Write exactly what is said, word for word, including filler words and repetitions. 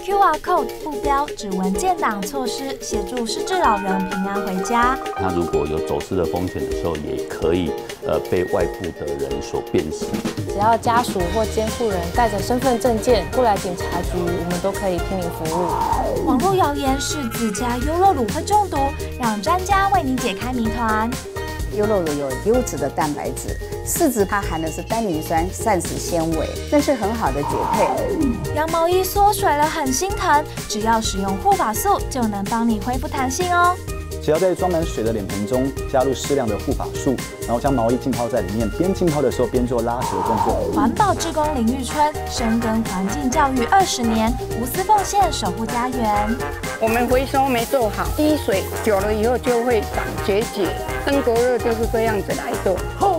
Q R code 附标指纹建档措施，协助失智老人平安回家。 他如果有走失的风险的时候，也可以呃被外部的人所辨识。 只要家属或监护人带着身份证件过来警察局，我们都可以拼命服务。 网络谣言是自家优酪乳会中毒，让专家为你解开谜团。 优酪乳有优质的蛋白质，柿子它含的是单宁酸膳食纤维，这是很好的解配。 羊毛衣缩水了很心疼，只要使用护发素就能帮你恢复弹性哦。 只要在装满水的脸盆中加入适量的护发素，然后将毛衣浸泡在里面，边浸泡的时候边做拉扯的动作。 环保志工林玉春深耕环境教育二十年，无私奉献守护家园。 我们回收没做好，滴水久了以后就会长结节，登革热就是这样子来的。